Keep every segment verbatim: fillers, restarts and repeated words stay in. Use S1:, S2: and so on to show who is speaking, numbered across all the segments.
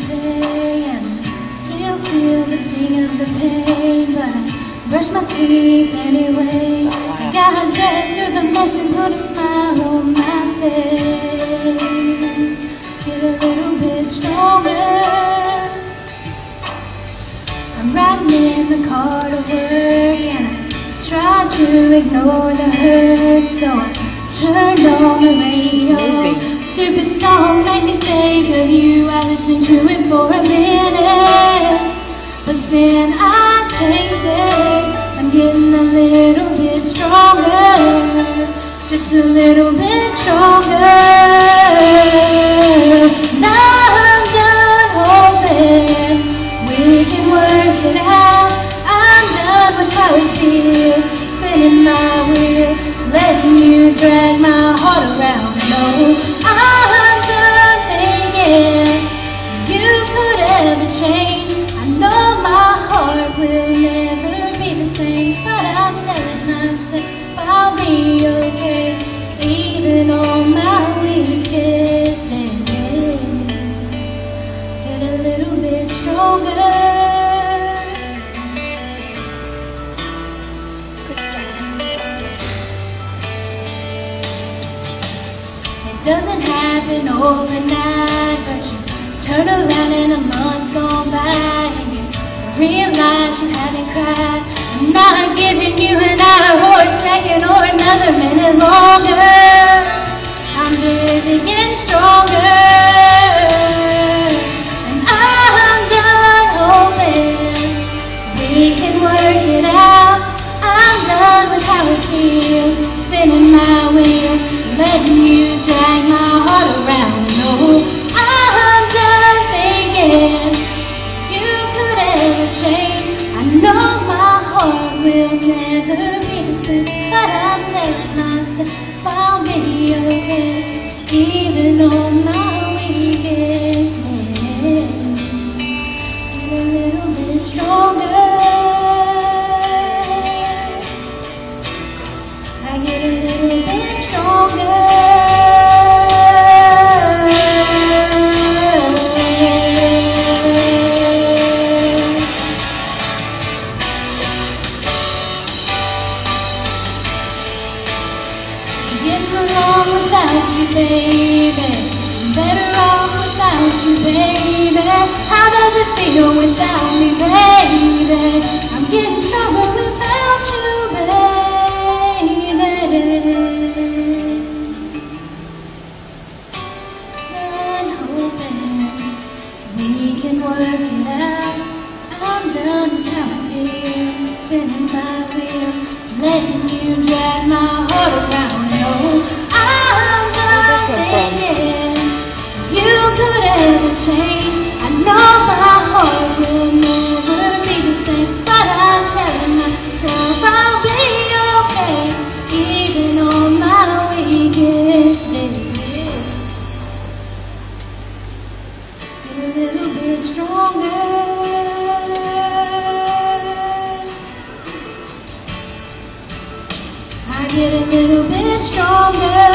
S1: day and still feel the sting of the pain, but I brush my teeth anyway. I got dressed through the mess and put a smile on my face. Get a little bit stronger. I'm riding in the car to work and I tried to ignore the hurt, so I turned on the radio. Stupid song made me think of you. I listened to it for a minute, but then I changed it. I'm getting a little bit stronger, just a little bit stronger. Now I'm done hoping we can work it out. I'm done with how it feels, spinning my wheels, letting you drag my heart around. No, I'm done thinking you could ever change. I know my heart will never be the same, but I'm telling myself I'll be okay, even on my weakest days. Get a little bit stronger. Doesn't happen overnight, but you turn around and a month's gone by and you realize you haven't cried. I'm not giving you an hour or a second or another minute longer. I'm busy getting stronger, and I'm done hoping we can work it out. I'm done with how it feels, spinning my wheels, letting you drag my heart around. No, I'm done thinking you could ever change. I know my heart will never be the same, but I'm telling myself I'll be okay, even on my weakest days. Get a little bit stronger. I get a little bit stronger. Getting along without you, baby. Better off without you, baby. How does it feel without me, baby? I'm getting stronger without you, baby. Done hoping we can work it out. I'm done with how I feel, spinning my wheels, letting you drag my heart around. No, I'm done thinking you could ever change. I know my heart will never be the same, but I'm telling myself I'll be okay, even on my weakest days. Get a little bit stronger. I get a little bit stronger.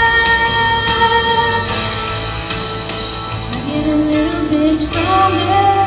S1: Get a little bit stronger.